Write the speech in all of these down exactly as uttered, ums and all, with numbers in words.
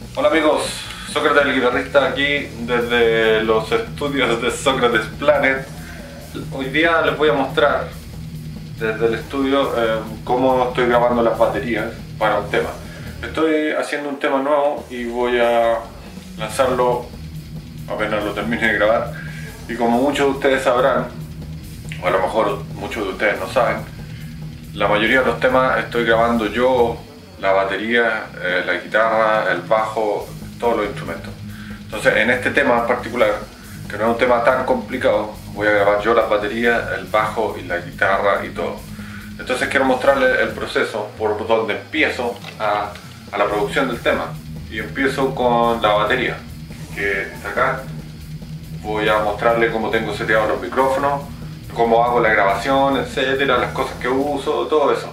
Hola amigos, Sócrates el guitarrista aquí desde los estudios de Sócrates Planet. Hoy día les voy a mostrar desde el estudio eh, cómo estoy grabando las baterías para un tema. Estoy haciendo un tema nuevo y voy a lanzarlo apenas lo termine de grabar. Y como muchos de ustedes sabrán, o a lo mejor muchos de ustedes no saben, la mayoría de los temas estoy grabando yo, la batería, eh, la guitarra, el bajo, todos los instrumentos. Entonces en este tema en particular, que no es un tema tan complicado, voy a grabar yo las baterías, el bajo y la guitarra y todo. Entonces quiero mostrarles el proceso por donde empiezo a, a la producción del tema. Y empiezo con la batería, que está acá. Voy a mostrarles cómo tengo seteados los micrófonos, cómo hago la grabación, etcétera, las cosas que uso, todo eso.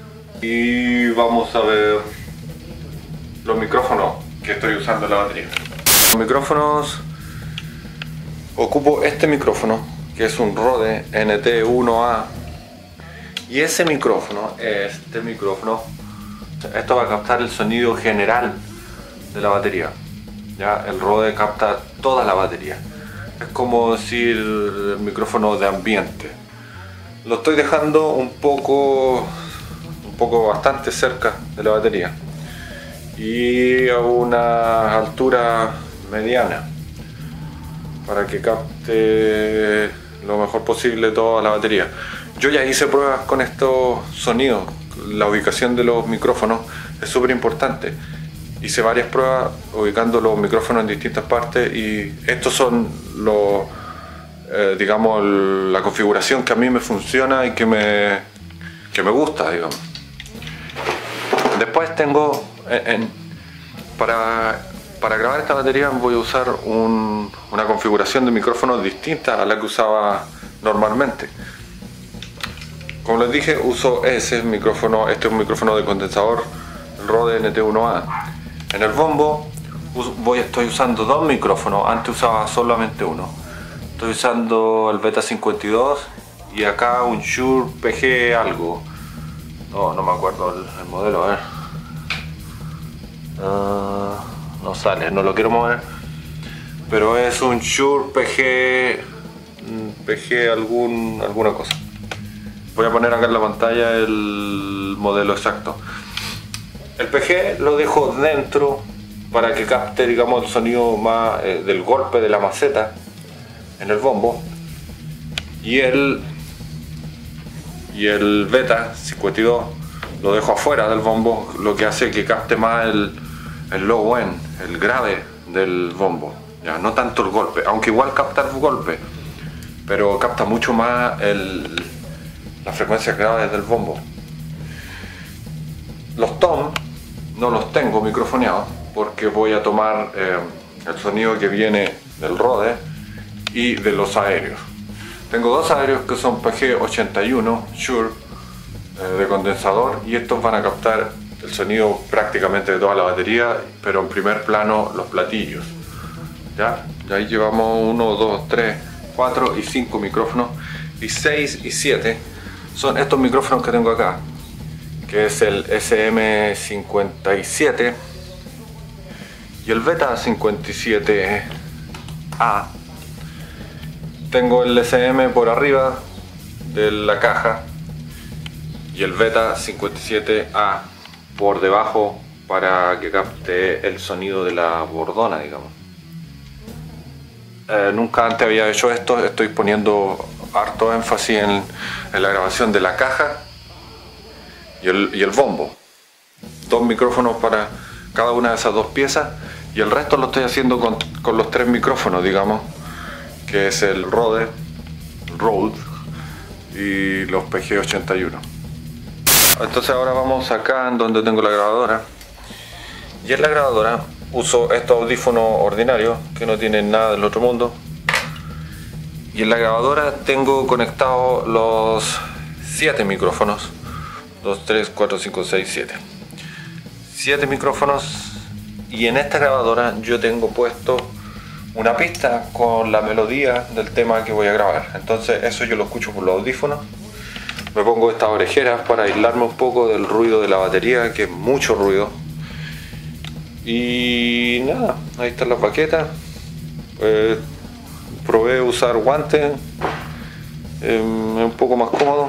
Y vamos a ver los micrófonos que estoy usando en la batería. Los micrófonos, ocupo este micrófono que es un Rode N T uno A, y ese micrófono, este micrófono, esto va a captar el sonido general de la batería. Ya, el Rode capta toda la batería. Es como decir el micrófono de ambiente. Lo estoy dejando un poco un poco bastante cerca de la batería y a una altura mediana para que capte lo mejor posible toda la batería. Yo ya hice pruebas con estos sonidos. La ubicación de los micrófonos es súper importante. Hice varias pruebas ubicando los micrófonos en distintas partes y estos son los eh, digamos la configuración que a mí me funciona y que me, que me gusta, digamos. Después tengo en, en, para, para grabar esta batería voy a usar un, una configuración de micrófonos distinta a la que usaba normalmente. Como les dije, uso ese micrófono, este es un micrófono de condensador, el Rode N T uno A. En el bombo voy, estoy usando dos micrófonos, antes usaba solamente uno. Estoy usando el Beta cincuenta y dos y acá un Shure P G algo. No, no me acuerdo el, el modelo, a ver. Uh, no sale, no lo quiero mover. Pero es un Shure P G, P G algún, alguna cosa. Voy a poner acá en la pantalla el modelo exacto. El P G lo dejo dentro para que capte, digamos, el sonido más eh, del golpe de la maceta en el bombo. Y el, y el Beta cincuenta y dos lo dejo afuera del bombo, lo que hace que capte más el, el low end, el grave del bombo. Ya, no tanto el golpe, aunque igual capta el golpe, pero capta mucho más el, las frecuencias graves del bombo. Los toms no los tengo microfoneados porque voy a tomar eh, el sonido que viene del Rode y de los aéreos. Tengo dos aéreos que son P G ochenta y uno Shure eh, de condensador, y estos van a captar el sonido prácticamente de toda la batería, pero en primer plano los platillos. ¿Ya? Y ahí llevamos uno, dos, tres, cuatro y cinco micrófonos, y seis y siete son estos micrófonos que tengo acá, que es el S M cincuenta y siete y el Beta cincuenta y siete A. Tengo el S M por arriba de la caja y el Beta cincuenta y siete A por debajo para que capte el sonido de la bordona, digamos. Eh, nunca antes había hecho esto, estoy poniendo harto énfasis en, en la grabación de la caja y el, y el bombo. Dos micrófonos para cada una de esas dos piezas, y el resto lo estoy haciendo con, con los tres micrófonos, digamos, que es el Rode, el Rode y los P G ochenta y uno. Entonces ahora vamos acá en donde tengo la grabadora, y en la grabadora uso estos audífonos ordinarios que no tienen nada del otro mundo, y en la grabadora tengo conectados los siete micrófonos. dos, tres, cuatro, cinco, seis, siete. siete micrófonos, y en esta grabadora yo tengo puesto una pista con la melodía del tema que voy a grabar. Entonces eso yo lo escucho por los audífonos. Me pongo estas orejeras para aislarme un poco del ruido de la batería, que es mucho ruido. Y nada, ahí están las baquetas. Eh, probé usar guantes, eh, es un poco más cómodo.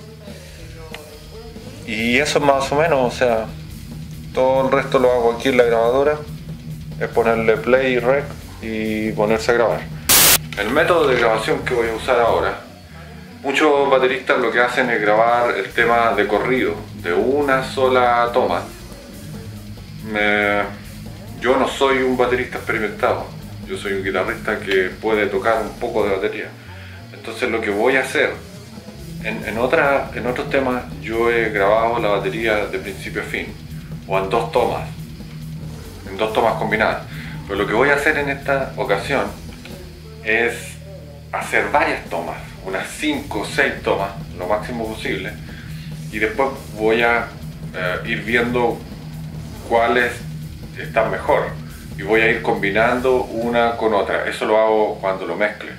Y eso es más o menos, o sea, todo el resto lo hago aquí en la grabadora. Es ponerle play y rec y ponerse a grabar. El método de grabación que voy a usar ahora, muchos bateristas lo que hacen es grabar el tema de corrido, de una sola toma. Me... Yo no soy un baterista experimentado, yo soy un guitarrista que puede tocar un poco de batería. Entonces lo que voy a hacer, en, en, otra, en otros temas yo he grabado la batería de principio a fin, o en dos tomas, en dos tomas combinadas. Pero lo que voy a hacer en esta ocasión es hacer varias tomas, unas cinco o seis tomas, lo máximo posible, y después voy a eh, ir viendo cuáles están mejor y voy a ir combinando una con otra. Eso lo hago cuando lo mezcle.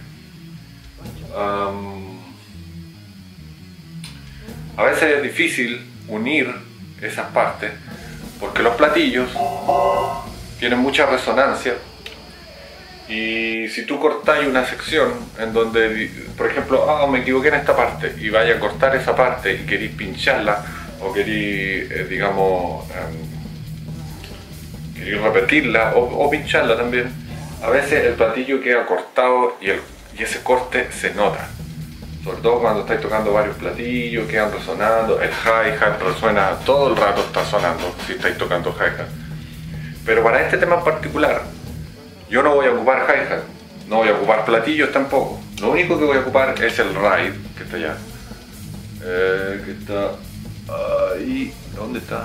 Um, a veces es difícil unir esas partes porque los platillos tienen mucha resonancia. Y si tú cortáis una sección en donde, por ejemplo, ah, me equivoqué en esta parte y vaya a cortar esa parte y queréis pincharla o queréis, eh, digamos, um, queréis repetirla o, o pincharla también, a veces el platillo queda cortado y, el, y ese corte se nota. Sobre todo cuando estáis tocando varios platillos, quedan resonando, el hi-hat resuena, todo el rato está sonando si estáis tocando hi-hat. Pero para este tema en particular, yo no voy a ocupar hi-hat, no voy a ocupar platillos tampoco. Lo único que voy a ocupar es el ride, que está allá. Eh, que está ahí. ¿Dónde está?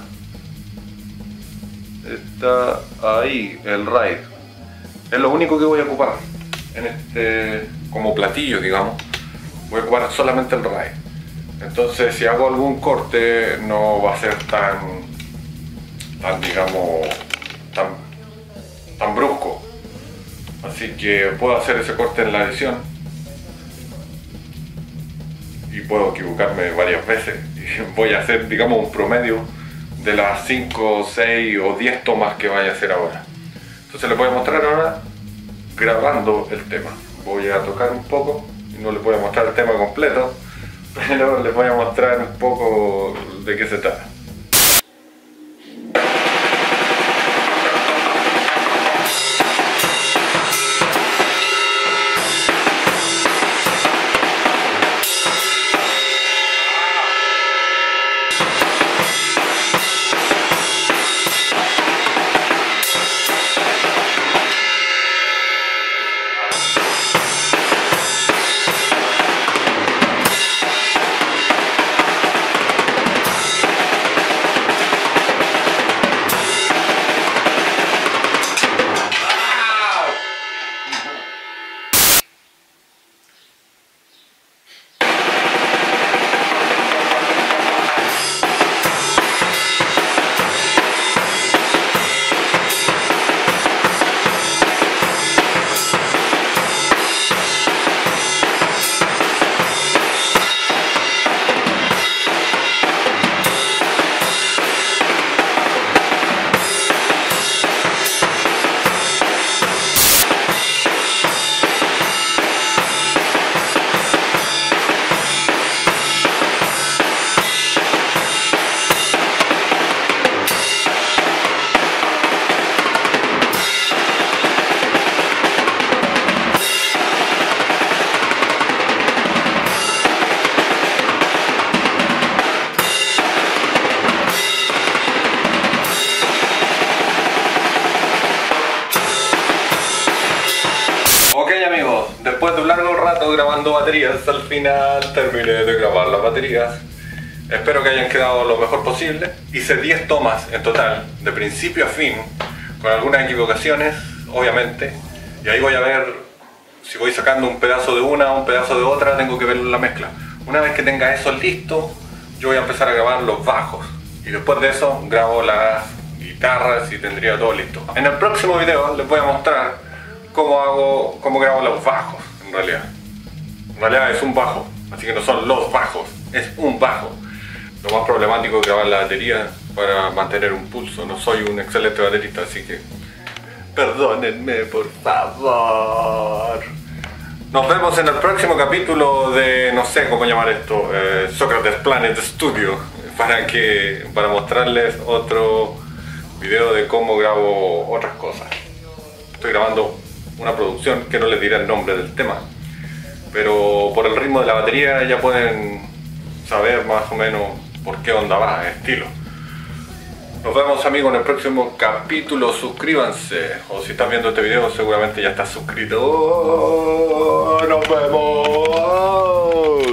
Está ahí, el ride. Es lo único que voy a ocupar. En este, como platillo, digamos, voy a ocupar solamente el ride. Entonces, si hago algún corte, no va a ser tan, tan digamos, tan, tan brusco. Así que puedo hacer ese corte en la edición y puedo equivocarme varias veces y voy a hacer, digamos, un promedio de las cinco, seis o diez tomas que vaya a hacer ahora. Entonces les voy a mostrar ahora grabando el tema. Voy a tocar un poco y no les voy a mostrar el tema completo, pero les voy a mostrar un poco de qué se trata. Después de un largo rato grabando baterías, al final terminé de grabar las baterías. Espero que hayan quedado lo mejor posible. Hice diez tomas en total, de principio a fin, con algunas equivocaciones, obviamente. Y ahí voy a ver si voy sacando un pedazo de una o un pedazo de otra, tengo que verlo en la mezcla. Una vez que tenga eso listo, yo voy a empezar a grabar los bajos. Y después de eso grabo las guitarras y tendría todo listo. En el próximo video les voy a mostrar cómo hago, cómo grabo los bajos, en realidad. En realidad es un bajo, así que no son los bajos, es un bajo. Lo más problemático de grabar la batería para mantener un pulso. No soy un excelente baterista, así que perdónenme, por favor. Nos vemos en el próximo capítulo de, no sé cómo llamar esto, eh, Sócrates Planet Studio, para, que, para mostrarles otro video de cómo grabo otras cosas. Estoy grabando una producción que no les diré el nombre del tema, pero por el ritmo de la batería ya pueden saber más o menos por qué onda va, estilo. Nos vemos, amigos, en el próximo capítulo. Suscríbanse, o si estás viendo este video seguramente ya estás suscrito. Nos vemos.